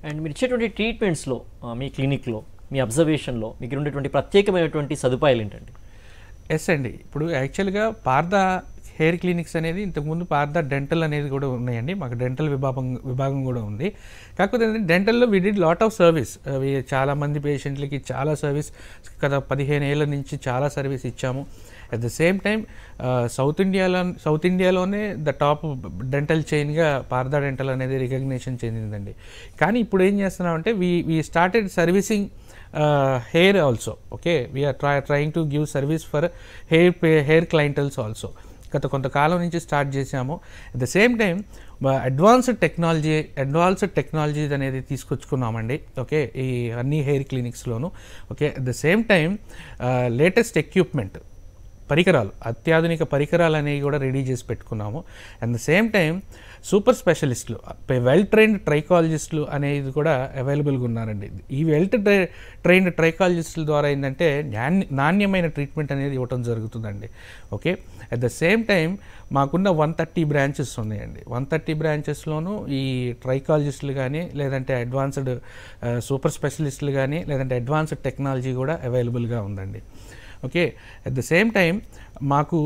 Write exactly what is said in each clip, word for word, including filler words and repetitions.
And మీరు ఇచ్చేటువంటి ట్రీట్మెంట్స్లో మీ క్లినిక్లో మీ అబ్జర్వేషన్లో మీకు ఉండేటువంటి ప్రత్యేకమైనటువంటి సదుపాయాలు ఏంటండి? ఎస్ అండి, ఇప్పుడు యాక్చువల్గా పార్థ హెయిర్ క్లినిక్స్ అనేది ఇంతకుముందు పార్థ డెంటల్ అనేది కూడా ఉన్నాయండి. మాకు డెంటల్ విభాగం విభాగం కూడా ఉంది. కాకపోతే డెంటల్లో we did lot of service. అవి చాలామంది పేషెంట్లకి చాలా సర్వీస్ కదా, పదిహేను ఏళ్ళ నుంచి చాలా సర్వీస్ ఇచ్చాము. At the same time south ఇండియాలో సౌత్ ఇండియాలోనే ద టాప్ డెంటల్ చైన్గా పార్థ డెంటల్ అనేది రికగ్నిషన్ చెందిందండి. కానీ ఇప్పుడు ఏం చేస్తున్నామంటే we we started servicing hair also. Okay, we are try trying to give service for hair hair clientele also. గత కొంతకాలం నుంచి స్టార్ట్ చేసాము. At the same time advanced technology advanced technologies అనేది తీసుకొచ్చుకున్నామండి. ఓకే, ఈ అన్ని హెయిర్ క్లినిక్స్లోను. Okay, at the same time latest equipment పరికరాలు, అత్యాధునిక పరికరాలు అనేవి కూడా రెడీ చేసి పెట్టుకున్నాము. At the same time super స్పెషలిస్టులు, వెల్ ట్రైన్డ్ ట్రైకాలజిస్టులు అనేది కూడా అవైలబుల్గా ఉన్నారండి. ఈ వెల్ ట్రై ట్రైన్డ్ ట్రైకాలజిస్టుల ద్వారా ఏంటంటే నాణ్యమైన ట్రీట్మెంట్ అనేది ఇవ్వటం జరుగుతుందండి. Okay, at the same time మాకున్న వన్ థర్టీ బ్రాంచెస్ ఉన్నాయండి. వన్ థర్టీ బ్రాంచెస్లోనూ ఈ ట్రైకాలజిస్టులు కానీ, లేదంటే అడ్వాన్స్డ్ సూపర్ స్పెషలిస్టులు కానీ, లేదంటే అడ్వాన్స్డ్ టెక్నాలజీ కూడా అవైలబుల్గా ఉందండి. Okay, at the same time మాకు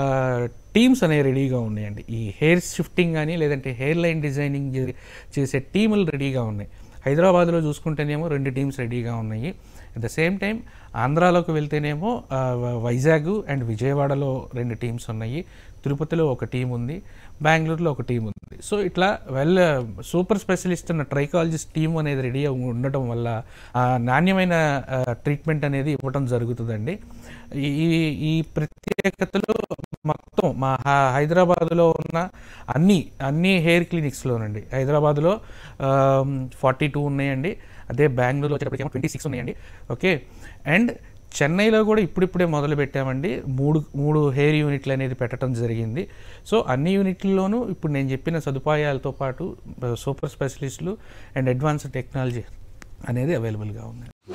టీమ్స్ అనేవి రెడీగా ఉన్నాయండి. ఈ హెయిర్ షిఫ్టింగ్ కానీ, లేదంటే హెయిర్ లైన్ డిజైనింగ్ చేసే టీములు రెడీగా ఉన్నాయి. హైదరాబాద్లో చూసుకుంటేనేమో రెండు టీమ్స్ రెడీగా ఉన్నాయి. అట్ ద సేమ్ టైం ఆంధ్రాలోకి వెళ్తేనేమో వైజాగ్ అండ్ విజయవాడలో రెండు టీమ్స్ ఉన్నాయి. తిరుపతిలో ఒక టీం ఉంది, బెంగళూరులో ఒక టీం ఉంది. సో ఇట్లా వెల్ సూపర్ స్పెషలిస్ట్ ఉన్న ట్రైకాలజిస్ట్ టీం అనేది రెడీ ఉండటం వల్ల నాణ్యమైన ట్రీట్మెంట్ అనేది ఇవ్వటం జరుగుతుందండి. ఈ ఈ ప్రత్యేకతలు మొత్తం మా హైదరాబాద్లో ఉన్న అన్ని అన్ని హెయిర్ క్లినిక్స్లోనండి. హైదరాబాద్లో ఫార్టీ టూ ఉన్నాయండి. అదే బెంగళూరులో వచ్చేటప్పటికేమో ట్వంటీ సిక్స్ ఉన్నాయండి. ఓకే, అండ్ చెన్నైలో కూడా ఇప్పుడిప్పుడే మొదలు పెట్టామండి. మూడు మూడు హెయిర్ యూనిట్లు అనేది పెట్టడం జరిగింది. సో అన్ని యూనిట్లలోనూ ఇప్పుడు నేను చెప్పిన సదుపాయాలతో పాటు సూపర్ స్పెషలిస్టులు అండ్ అడ్వాన్స్డ్ టెక్నాలజీ అనేది అవైలబుల్గా ఉంది.